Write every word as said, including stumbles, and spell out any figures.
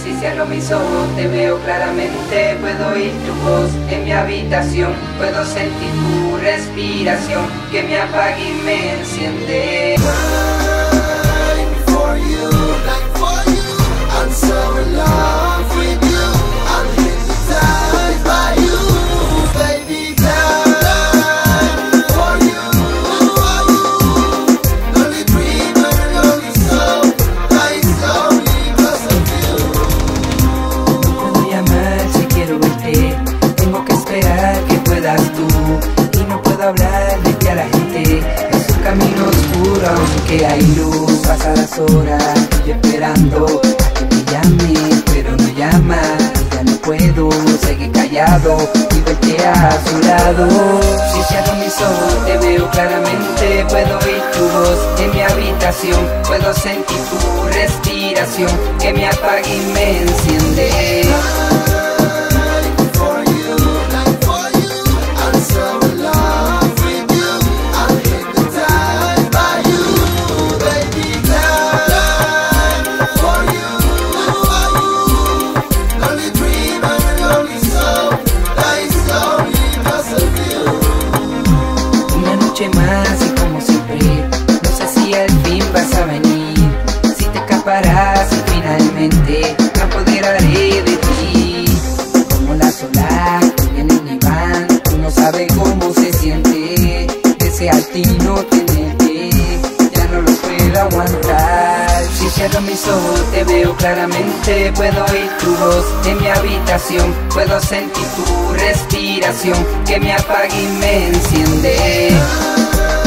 Si cierro mis ojos te veo claramente, puedo oír tu voz en mi habitación, puedo sentir tu respiración que me apaga y me enciende. Que puedas tú y no puedo hablar de ti a la gente. Es un camino oscuro aunque hay luz. Pasan las horas y yo esperando a que me llame, pero no llama. Ya no puedo seguir callado y verte a su lado. Si cierro mis ojos te veo claramente, puedo oír tu voz en mi habitación, puedo sentir tu respiración que me apaga y me enciende. Más y como siempre, no sé si al fin vas a venir, si te escaparás y finalmente me apoderaré de ti. Como las olas que vienen y van, uno sabe cómo se siente, desear ti no tenerte, ya no lo puedo aguantar. Si cierro mis ojos te veo claramente, puedo oír tu voz en mi habitación, puedo sentir tu respiración que me apaga y me enciende.